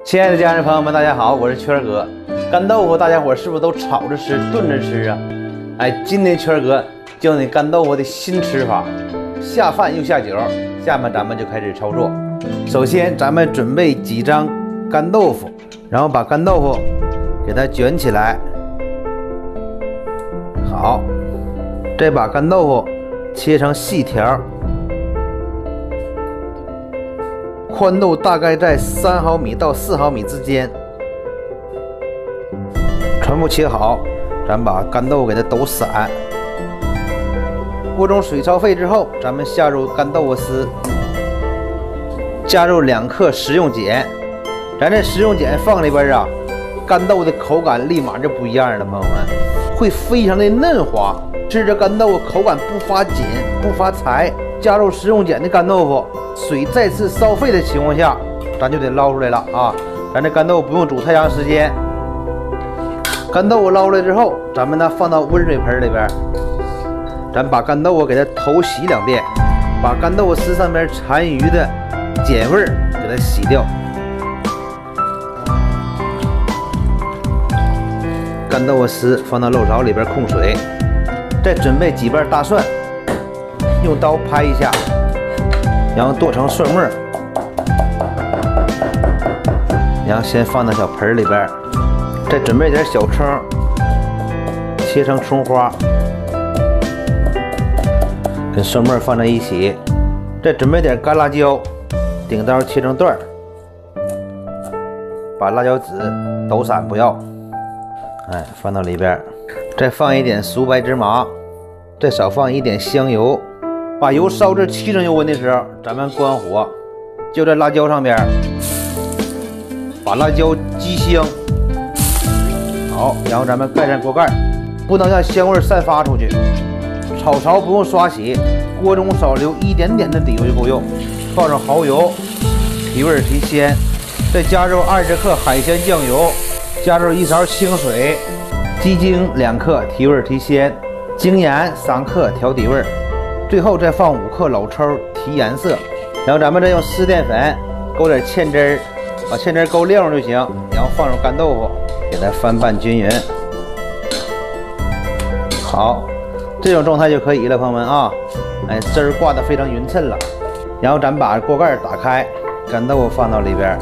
亲爱的家人朋友们，大家好，我是圈哥。干豆腐大家伙是不是都炒着吃、炖着吃啊？哎，今天圈哥教你干豆腐的新吃法，下饭又下酒。下面咱们就开始操作。首先，咱们准备几张干豆腐，然后把干豆腐给它卷起来。好，再把干豆腐切成细条。 宽度大概在3毫米到4毫米之间，全部切好。咱把干豆腐给它抖散。锅中水烧沸之后，咱们下入干豆腐丝，加入2克食用碱。咱这食用碱放里边啊，干豆腐的口感立马就不一样了，朋友们，会非常的嫩滑，吃着干豆腐口感不发紧不发柴。加入食用碱的干豆腐。 水再次烧沸的情况下，咱就得捞出来了啊！咱这干豆腐不用煮太长时间。干豆腐捞出来之后，咱们呢放到温水盆里边，咱把干豆腐给它头洗2遍，把干豆腐丝上面残余的碱味给它洗掉。干豆腐丝放到漏勺里边控水，再准备几瓣大蒜，用刀拍一下。 然后剁成蒜末，然后先放到小盆里边，再准备点小葱，切成葱花，跟蒜末放在一起，再准备点干辣椒，顶刀切成段，把辣椒籽抖散不要，哎，放到里边，再放一点熟白芝麻，再少放一点香油。 把油烧至7成油温的时候，咱们关火，就在辣椒上边，把辣椒激香。好，然后咱们盖上锅盖，不能让香味散发出去。炒勺不用刷洗，锅中少留一点点的底油就够用。放上蚝油，提味提鲜，再加入20克海鲜酱油，加入1勺清水，鸡精2克提味提鲜，精盐3克调底味。 最后再放5克老抽提颜色，然后咱们再用湿淀粉勾点芡汁儿，把芡汁勾亮就行。然后放入干豆腐，给它翻拌均匀。好，这种状态就可以了，朋友们啊，哎，汁儿挂得非常匀称了。然后咱们把锅盖打开，干豆腐放到里边，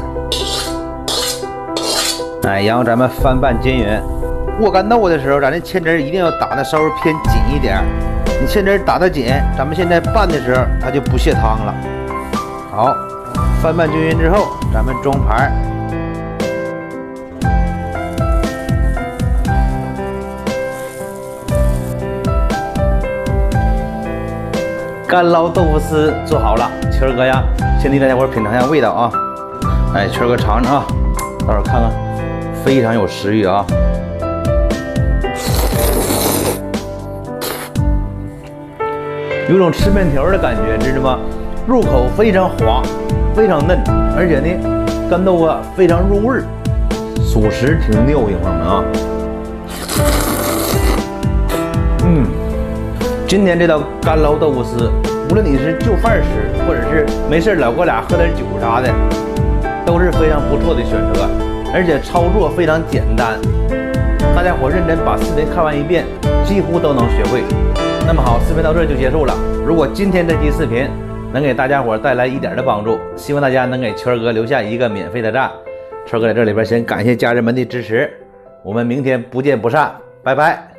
哎，然后咱们翻拌均匀。握干豆腐的时候，咱这芡汁一定要打得稍微偏紧一点。 你芡汁打得紧，咱们现在拌的时候它就不泄汤了。好，翻拌均匀之后，咱们装盘。干捞豆腐丝做好了，圈哥呀，先替大家伙品尝一下味道啊！哎，圈哥尝尝啊，到时候看看，非常有食欲啊！ 有种吃面条的感觉，知道吗？入口非常滑，非常嫩，而且呢，干豆腐非常入味儿，属实挺溜硬，朋友们啊。今天这道干捞豆腐丝，无论你是就饭吃，或者是没事老哥俩喝点酒啥的，都是非常不错的选择，而且操作非常简单。大家伙认真把视频看完一遍，几乎都能学会。 那么好，视频到这就结束了。如果今天这期视频能给大家伙带来一点的帮助，希望大家能给圈哥留下一个免费的赞。圈哥在这里边先感谢家人们的支持，我们明天不见不散，拜拜。